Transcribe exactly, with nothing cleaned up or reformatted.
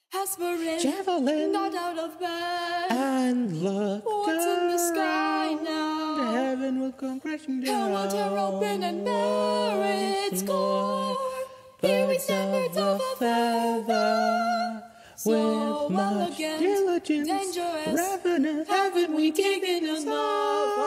Aspirin, Javelin, not out of bed. and look What's in the sky down. now? The heaven will come crashing down. Come on, tear open and bear its core. Here we stand, birds of a feather. With much elegant, diligence, dangerous, ravenous, haven't we taken enough?